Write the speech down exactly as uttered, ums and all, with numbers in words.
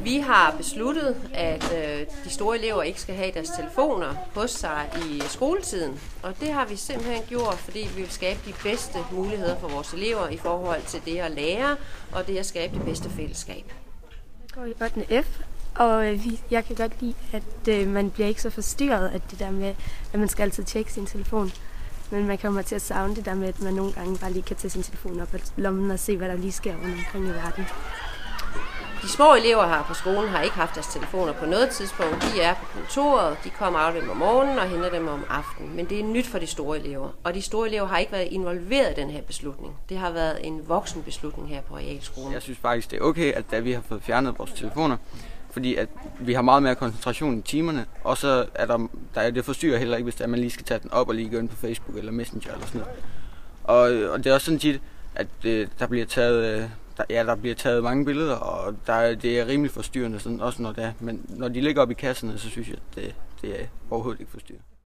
Vi har besluttet, at øh, de store elever ikke skal have deres telefoner hos sig i skoletiden. Og det har vi simpelthen gjort, fordi vi vil skabe de bedste muligheder for vores elever i forhold til det at lære og det at skabe det bedste fællesskab. Jeg går i ottende F, og jeg kan godt lide, at øh, man bliver ikke så forstyrret af det der med, at man skal altid tjekke sin telefon. Men man kommer til at savne det der med, at man nogle gange bare lige kan tage sin telefon op af lommen og se, hvad der lige sker rundt omkring i verden. De små elever her på skolen har ikke haft deres telefoner på noget tidspunkt. De er på kontoret, de kommer af dem om morgenen og henter dem om aftenen. Men det er nyt for de store elever. Og de store elever har ikke været involveret i den her beslutning. Det har været en voksen beslutning her på realskolen. Jeg synes faktisk, det er okay, at da vi har fået fjernet vores telefoner, fordi at vi har meget mere koncentration i timerne, og så er der, der er det forstyrrer heller ikke, hvis der, man lige skal tage den op og lige gå ind på Facebook eller Messenger eller sådan noget. Og, og det er også sådan tit, at øh, der bliver taget... Øh, Der, ja, der bliver taget mange billeder, og der, det er rimelig forstyrrende, sådan, også når det er. Men når de ligger op i kasserne, så synes jeg, at det, det er overhovedet ikke forstyrrende.